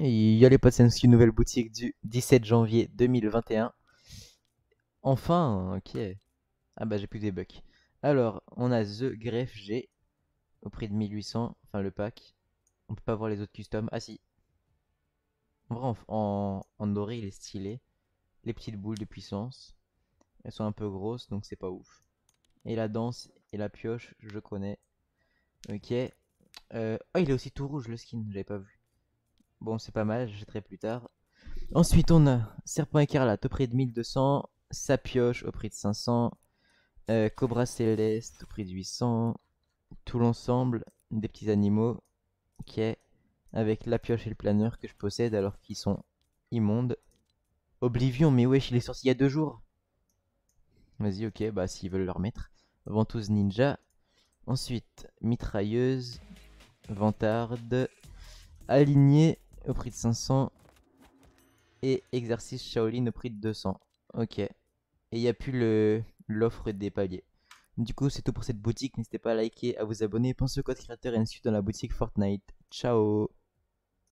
Et yo les potes, c'est une nouvelle boutique du 17 janvier 2021. Enfin, ok. Ah bah j'ai plus des bucks. Alors, on a The Grefg G au prix de 1800, enfin le pack. On peut pas voir les autres customs. Ah si, en vrai en doré il est stylé. Les petites boules de puissance, elles sont un peu grosses donc c'est pas ouf. Et la danse et la pioche, je connais. Ok. Oh il est aussi tout rouge le skin, j'avais pas vu. Bon c'est pas mal, j'achèterai plus tard. Ensuite, on a Serpent Écarlate au prix de 1200, Sapioche au prix de 500, Cobra Céleste au prix de 800, tout l'ensemble des petits animaux, ok, avec la pioche et le planeur que je possède alors qu'ils sont immondes. Oblivion, mais wesh, il est sorti il y a 2 jours. Vas-y, ok, bah s'ils veulent le remettre. Ventouse Ninja. Ensuite, Mitrailleuse, Vantarde, Alignée au prix de 500 et Exercice Shaolin au prix de 200. Ok. Et il n'y a plus l'offre des paliers. Du coup, c'est tout pour cette boutique. N'hésitez pas à liker, à vous abonner. Pensez au code créateur et ainsi dans la boutique Fortnite. Ciao!